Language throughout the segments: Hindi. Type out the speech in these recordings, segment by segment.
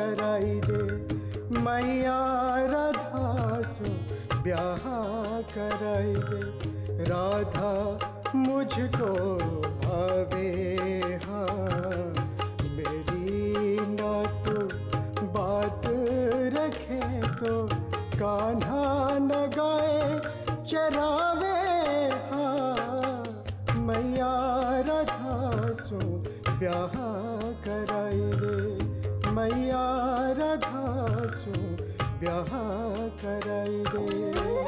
कराई दे। मैया राधा सो ब्याह कराई दे। राधा मुझको भावे हाँ, मेरी ना तो बात रखे तो कान्हा न गाए चरावे हाँ। मैया राधा सो ब्याह कराई दे। मैया राधा सो ब्याह कराई दे।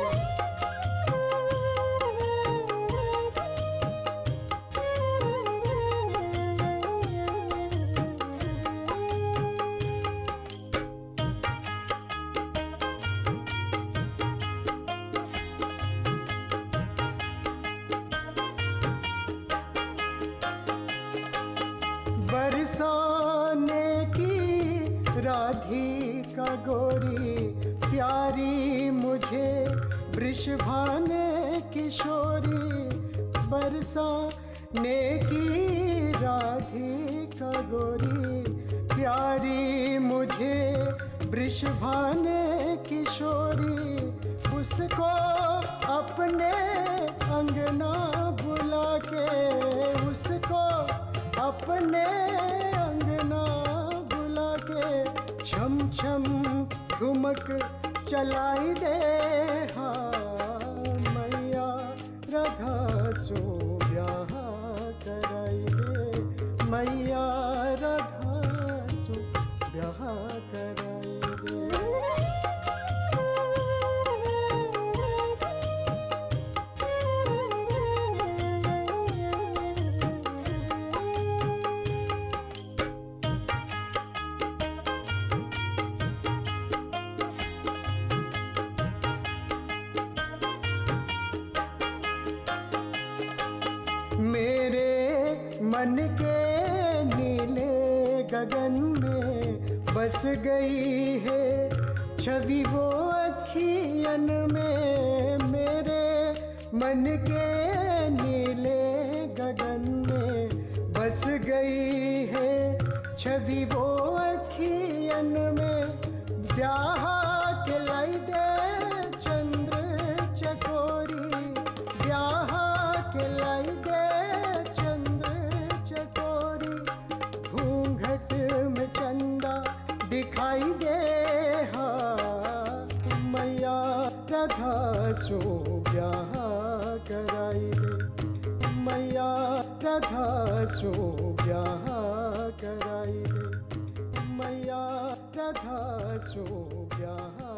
बरसाने की राधिका गोरी प्यारी मुझे वृषभाने किशोरी। बरसाने की राधिका गोरी प्यारी मुझे वृषभाने किशोरी। उसको अपने अंगना बुला के, उसको अपने अंगना बुला के छम छम ठुमक चलाई दे हाँ। मैया राधा सो ब्याह कराई दे। मैया राधा सो ब्याह कराई दे। मेरे मन के नीले गगन में बस गई है छवि वो अखियन में। मेरे मन के नीले गगन में बस गई है छवि वो अखियन में। ब्याह के लाई दे चंद्र चकोरी, ब्याह के लाई दे चंद्र चकोरी। घूंघट में चंदा दिखाई दे हाँ। मैया राधा सो ब्याह कराई दे। मैया राधा सो ब्याह कराई दे। मैया राधा सो ब्याह